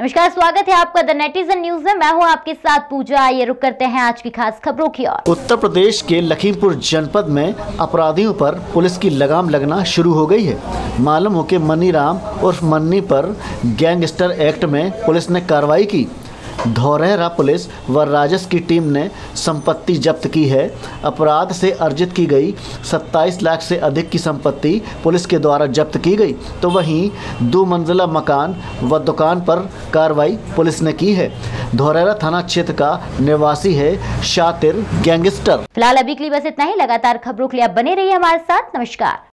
नमस्कार, स्वागत है आपका द नेटिजन न्यूज में। मैं हूं आपके साथ पूजा। आइए रुक करते हैं आज की खास खबरों की ओर। उत्तर प्रदेश के लखीमपुर जनपद में अपराधियों पर पुलिस की लगाम लगना शुरू हो गई है। मालूम हो कि मनी राम उर्फ मन्नी पर गैंगस्टर एक्ट में पुलिस ने कार्रवाई की। धौरहरा पुलिस व राजस्व की टीम ने संपत्ति जब्त की है। अपराध से अर्जित की गई 27 लाख से अधिक की संपत्ति पुलिस के द्वारा जब्त की गई। तो वहीं 2 मंजिला मकान व दुकान पर कार्रवाई पुलिस ने की है। धौरहरा थाना क्षेत्र का निवासी है शातिर गैंगस्टर। फिलहाल अभी के लिए बस इतना ही। लगातार खबरों के लिए आप बने रहिए हमारे साथ। नमस्कार।